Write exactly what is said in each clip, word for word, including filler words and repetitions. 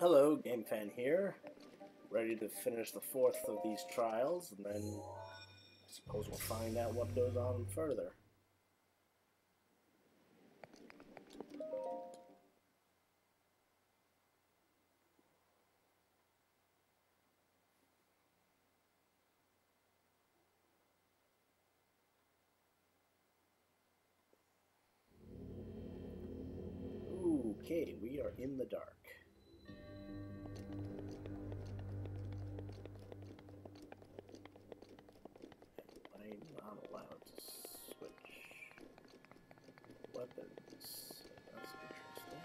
Hello, Game Fan here. Ready to finish the fourth of these trials, and then I suppose we'll find out what goes on further. Okay, we are in the dark. I'm not allowed to switch weapons. That's interesting.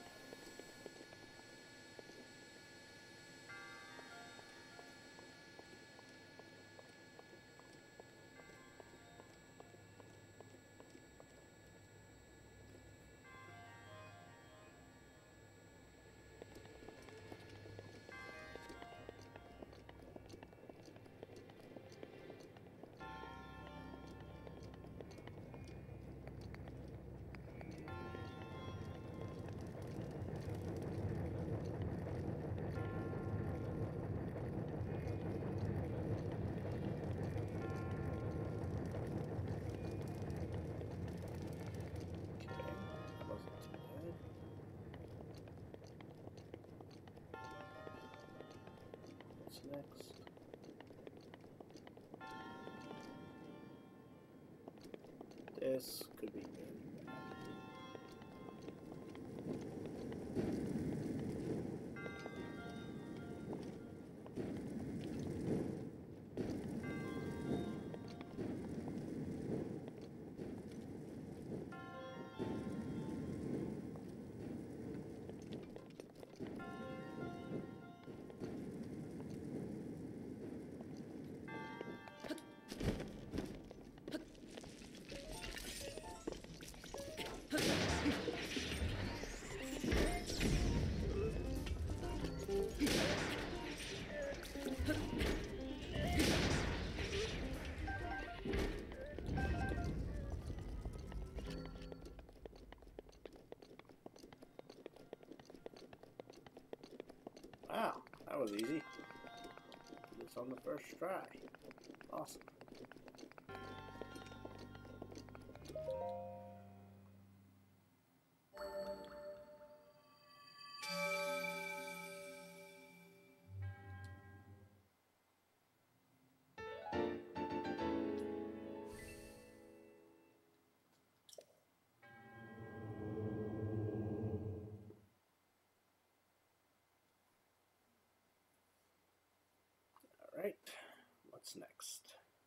Next. This could be good. Wow, that was easy. It's on the first try. Awesome. Alright, what's next?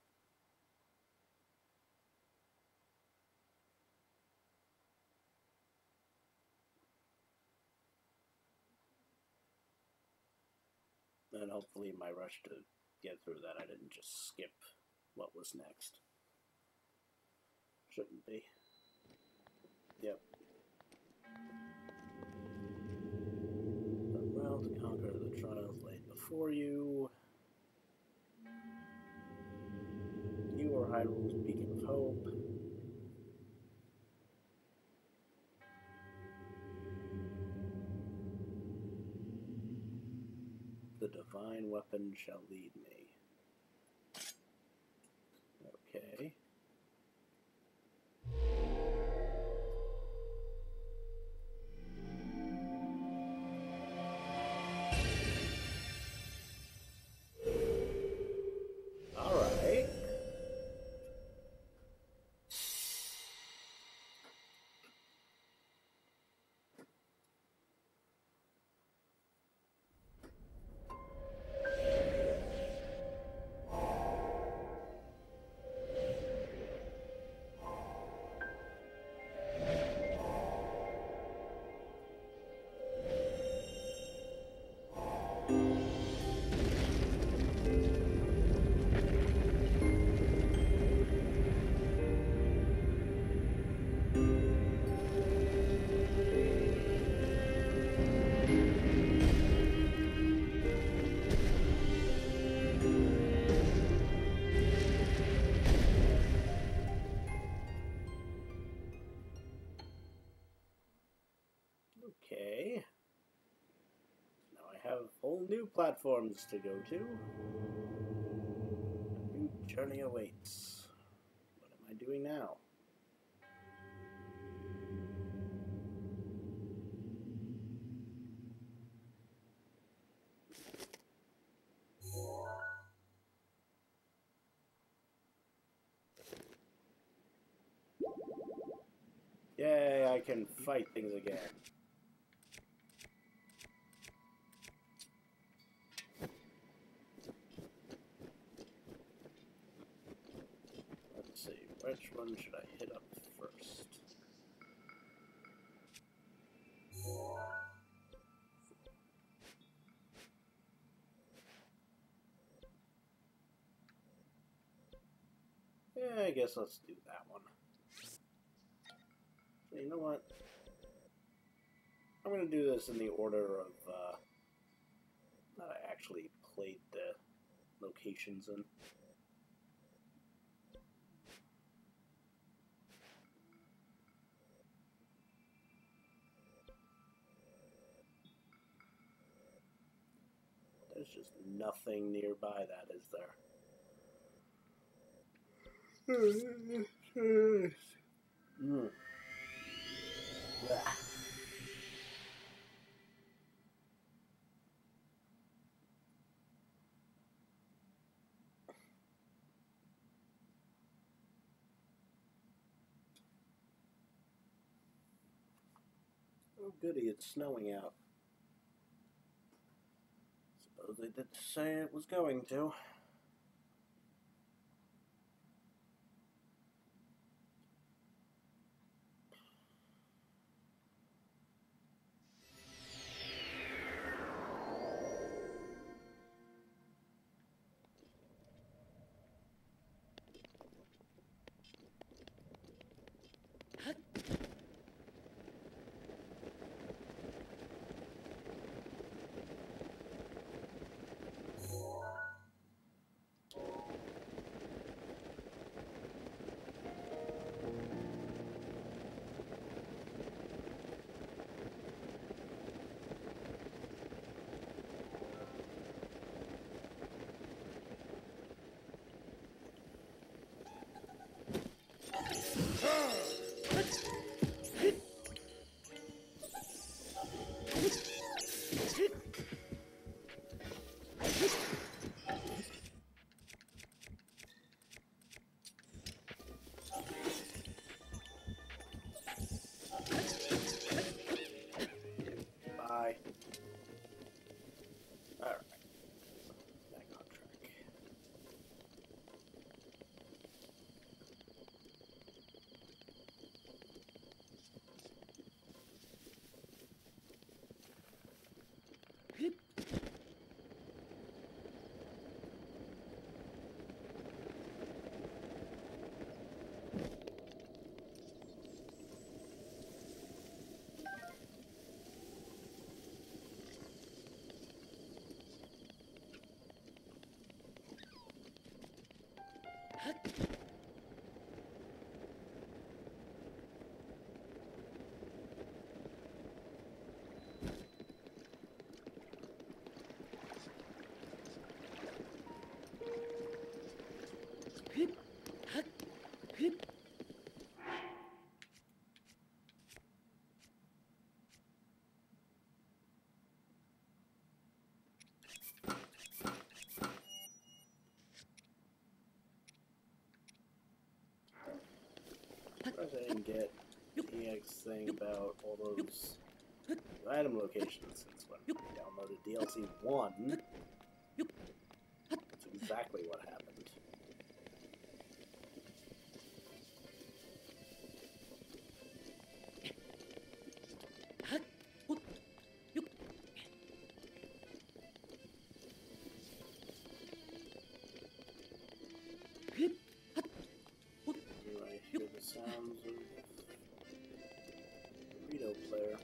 And hopefully in my rush to get through that I didn't just skip what was next. Shouldn't be. Yep. Done well to conquer the trials laid before you. You are Hyrule's beacon of hope. The divine weapon shall lead me. Okay. All right. Okay. Now have whole new platforms to go to. A new journey awaits. What am I doing now? Yay, I can fight things again. Let's see, which one should I hit up first? Yeah, I guess let's do that one. So you know what? I'm going to do this in the order of uh, that I actually played the locations in. There's just nothing nearby that, is there? Mm. Oh goody, it's snowing out. Suppose they did say it was going to. Bye. Alright. Back on track. Surprised I didn't get the X thing about all those item locations since when I downloaded D L C one. That's exactly what happened. I hear the sounds of the Rito player.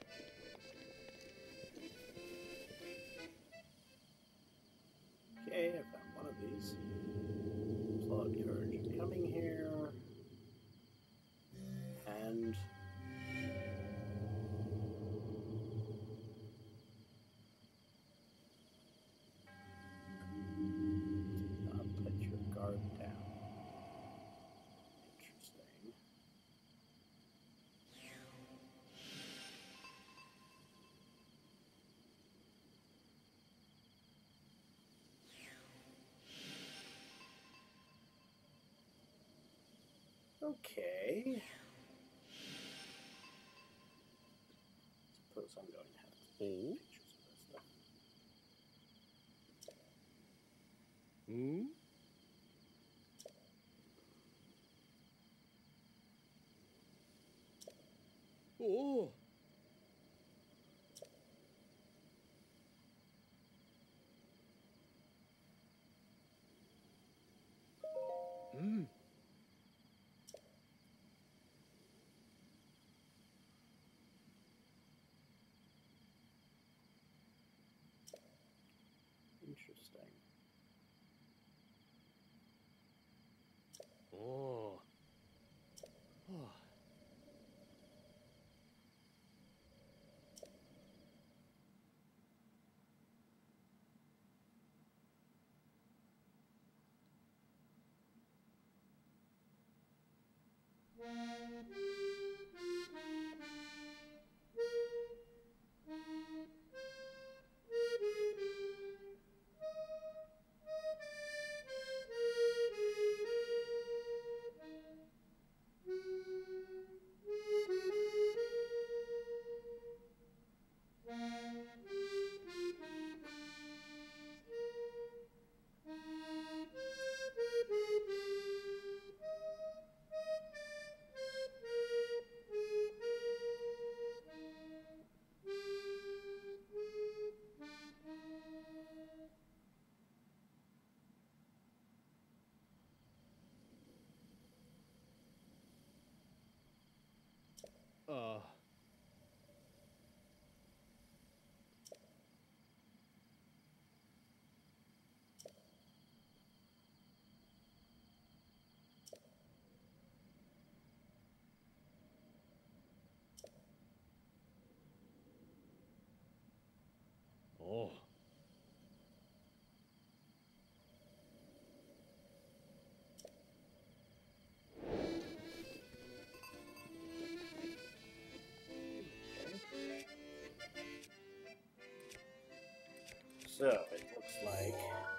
Okay, Okay. Suppose I'm going to have to take pictures of this stuff. Hmm? Oh! Hmm. Interesting. Oh. Oh. Uh. Oh. So, it looks like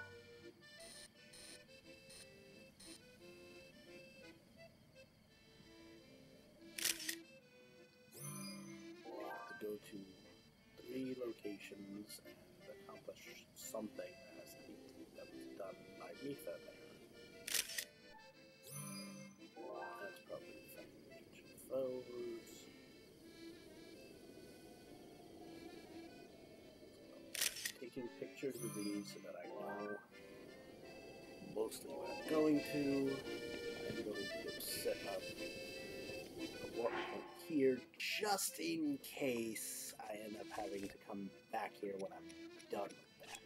we have to go to three locations and accomplish something that has to be that was done by Mifa there. That's probably defending Egyptian foes. Taking pictures of these so that I know mostly what I'm going to. I'm going to go set up a warp point here just in case I end up having to come back here when I'm done with that.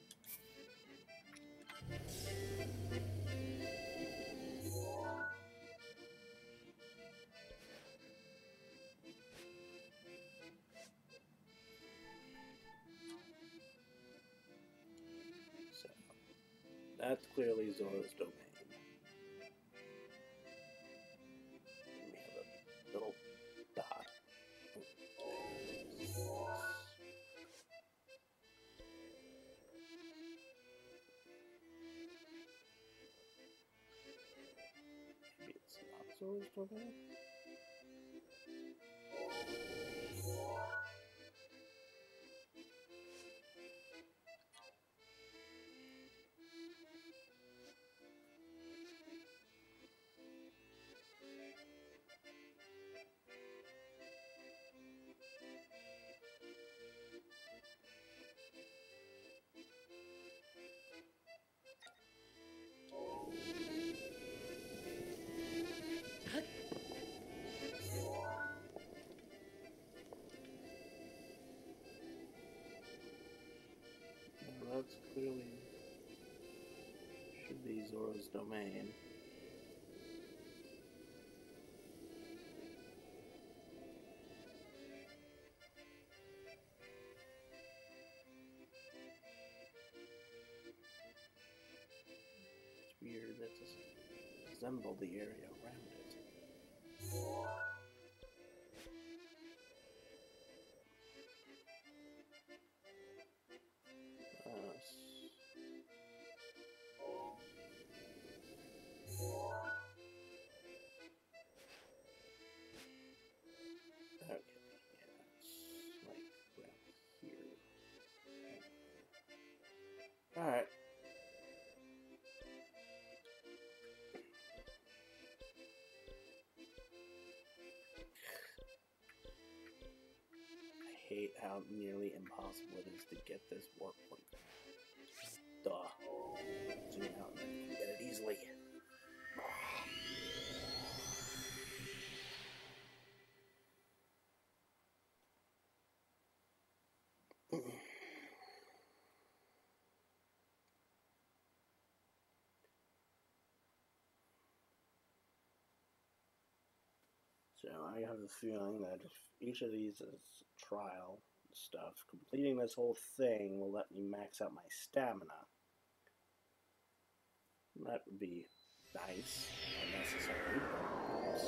So, that's clearly Zora's domain. And we have a little dot. Maybe it's not Zora's domain? Well, that's clearly should be Zora's domain. It's weird that doesn't resemble the area around it. Uh, indicate how nearly impossible it is to get this warp point. Duh. Zoom out and then you can get it easily. So I have a feeling that if each of these is trial stuff, completing this whole thing will let me max out my stamina. That would be nice, unnecessary, but nice.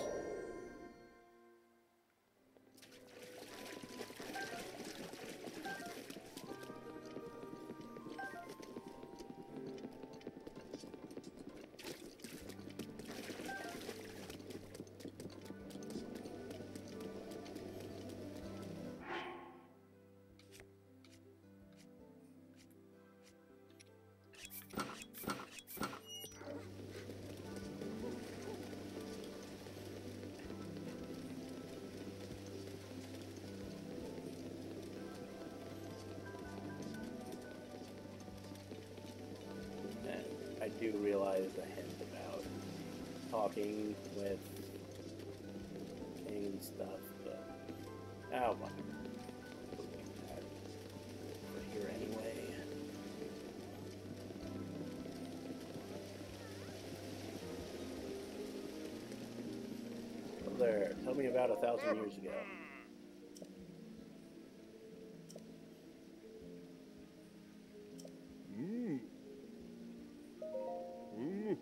I do realize the hint about talking with King and stuff, but oh well. We're here anyway. Oh there, tell me about a thousand years ago. Mm. Mm.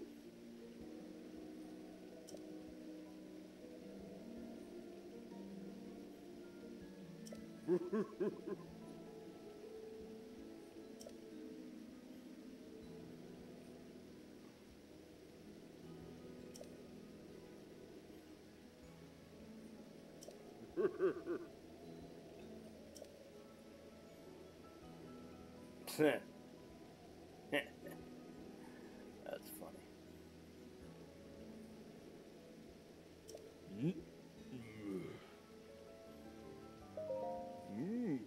That's funny. Mm. Mm.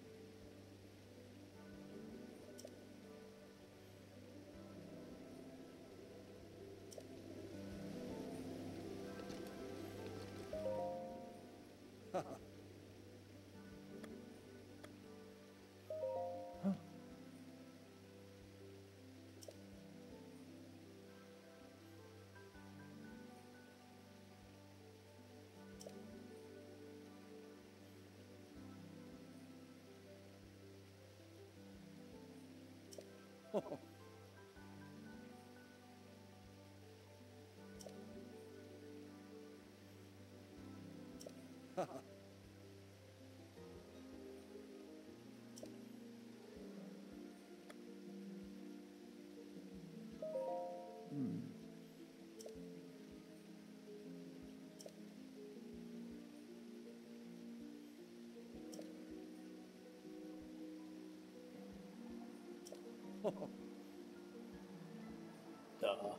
Duh.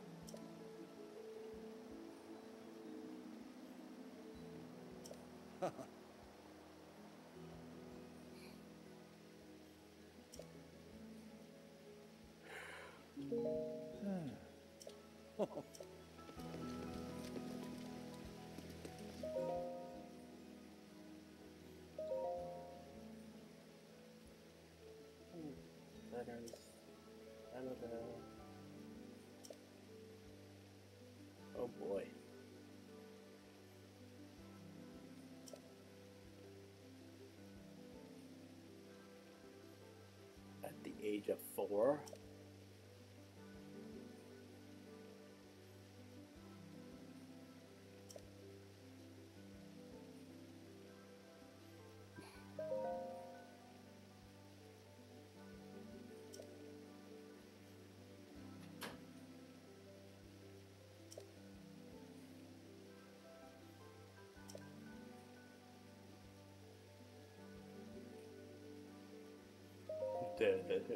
Letters. Annabelle. Oh boy. At the age of four? Duh.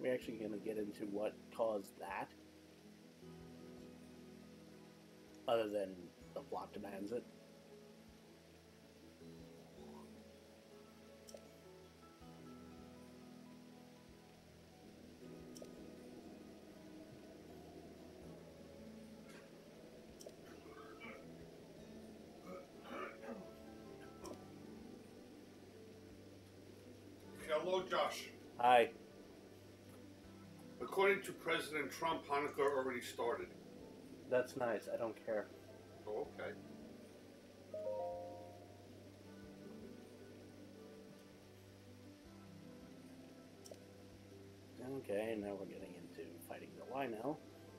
We're actually going to get into what caused that, other than the plot demands it. Hello, Josh. Hi. According to President Trump, Hanukkah already started. That's nice. I don't care. Oh, okay. Okay, now we're getting into fighting the Lionel.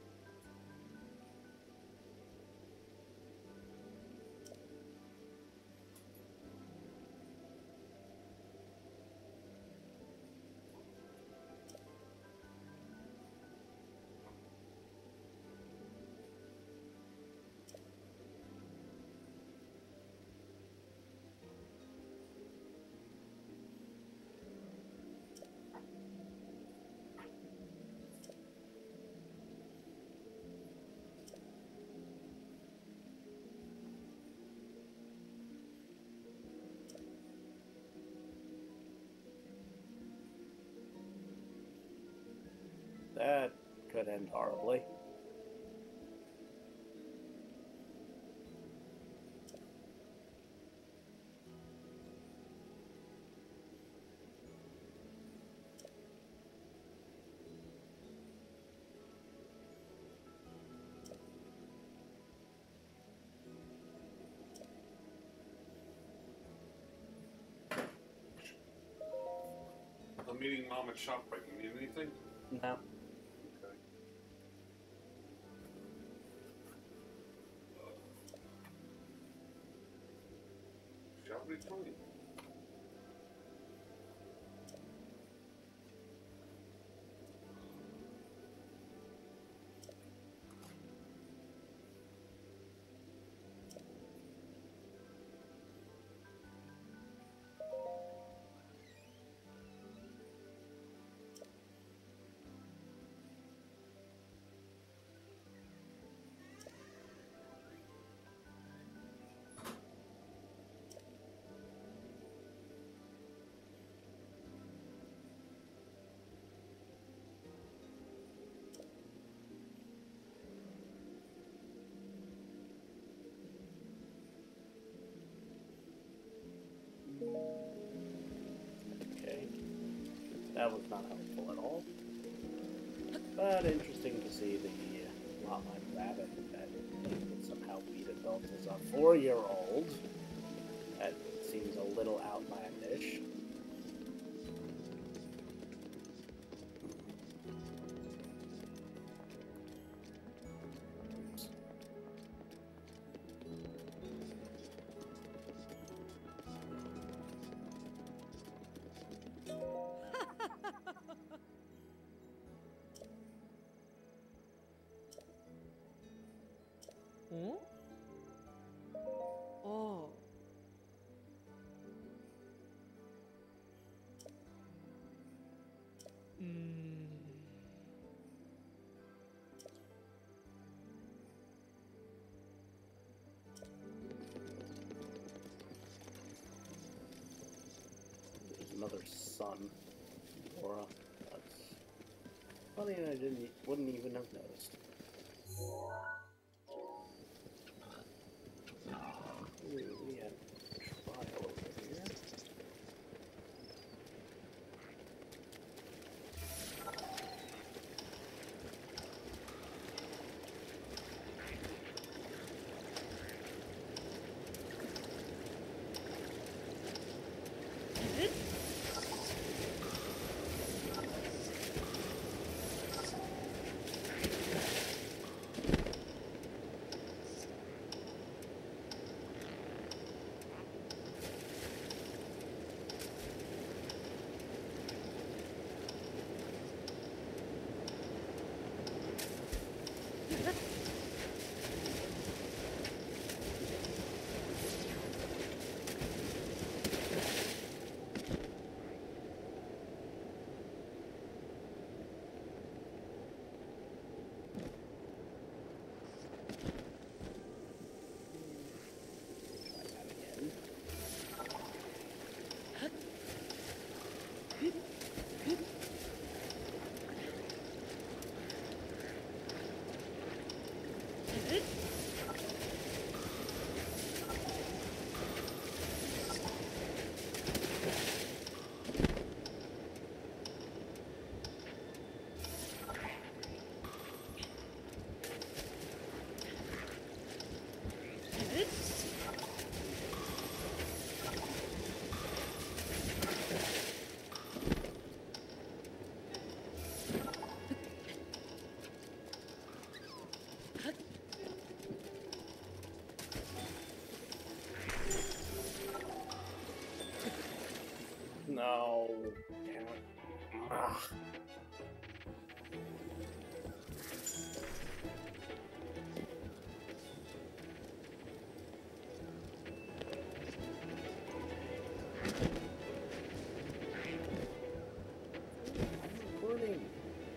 That could end horribly. I'm meeting Mom at ShopRite. You need anything? No. Okay. Shall we try? Okay. That was not helpful at all. But interesting to see the Lotline rabbit that could somehow beat adult as a four-year-old. That seems a little outlandish. Hmm? Oh. Hmm. There's another son. Laura. That's funny, I didn't wouldn't even have noticed. Ooh, we had a trial over here. Ah. I'm recording.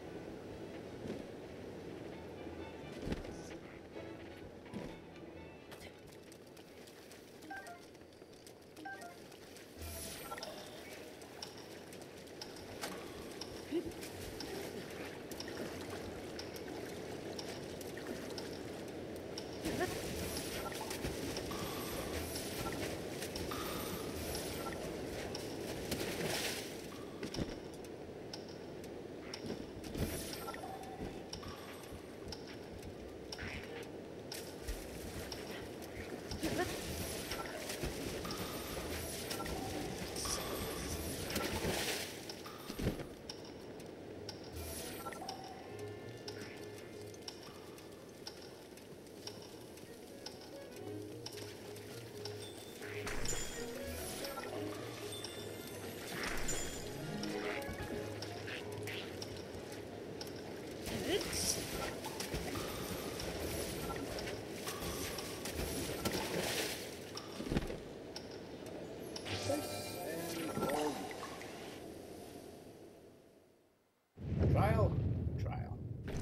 Trial, trial.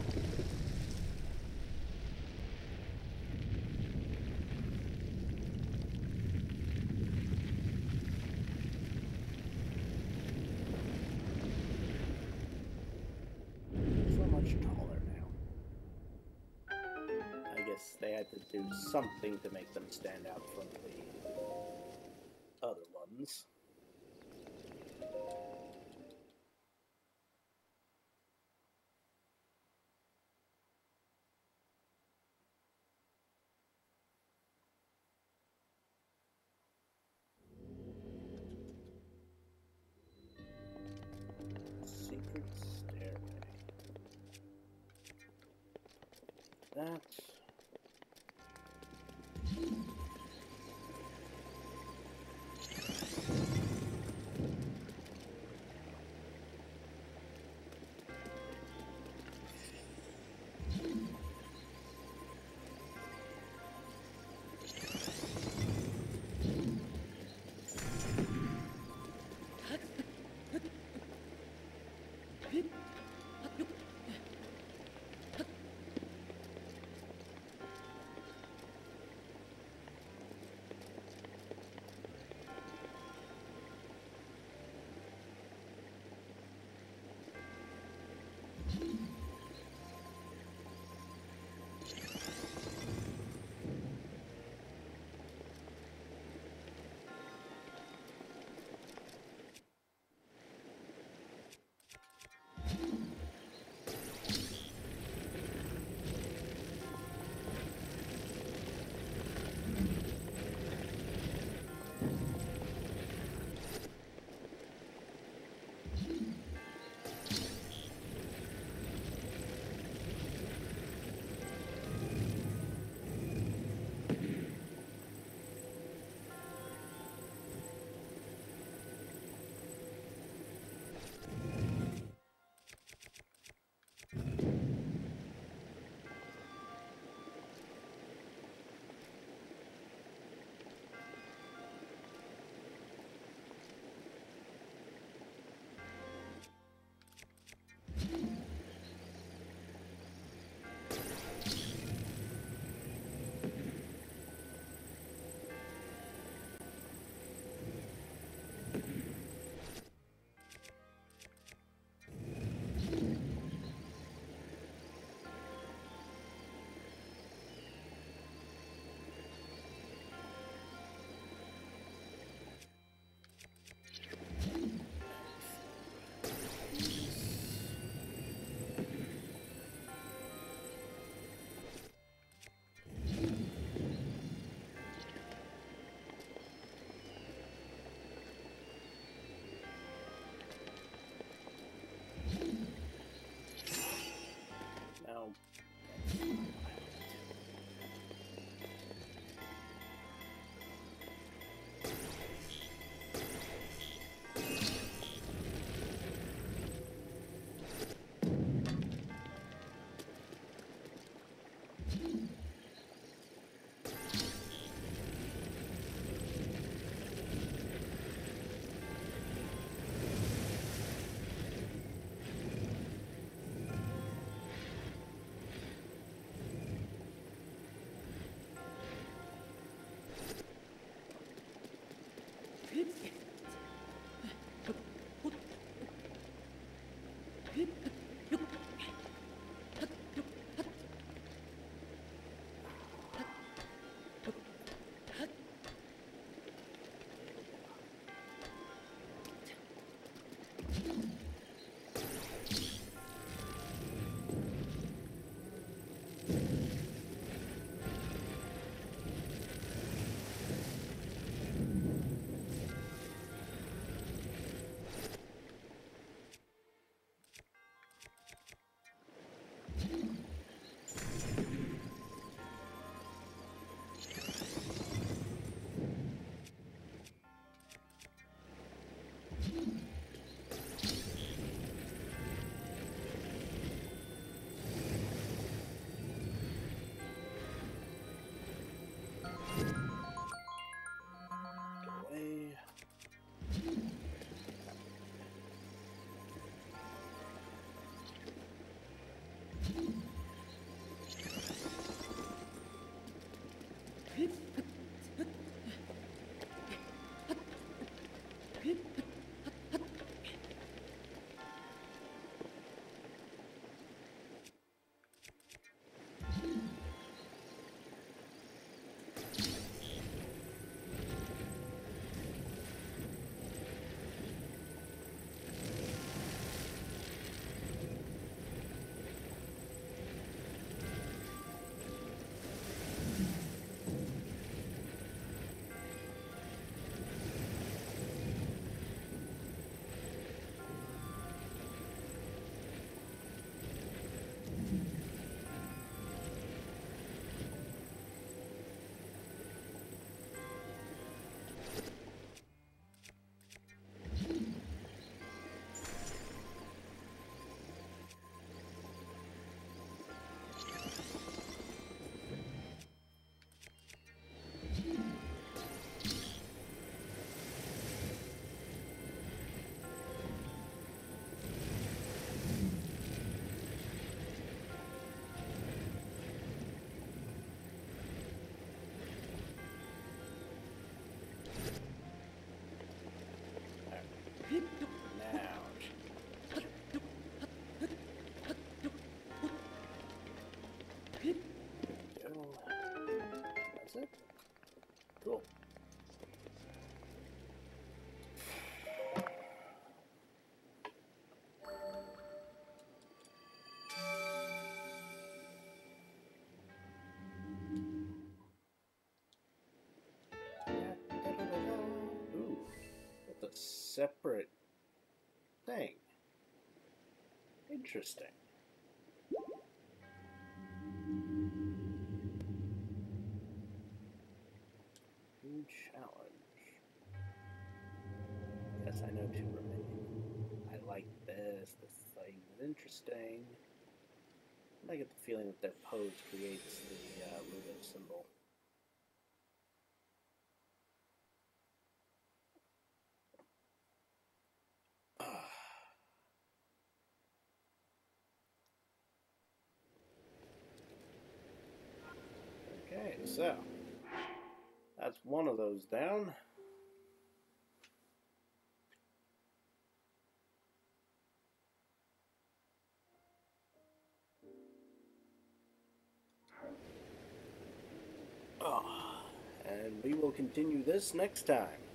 So much taller now. I guess they had to do something to make them stand out from the other ones. Secret stairway. That. separate thing. Interesting. New challenge. Yes, I know two remaining. I like this. This thing is interesting. And I get the feeling that their pose creates the uh, Ludo symbol. Okay, so that's one of those down. Oh, and we will continue this next time.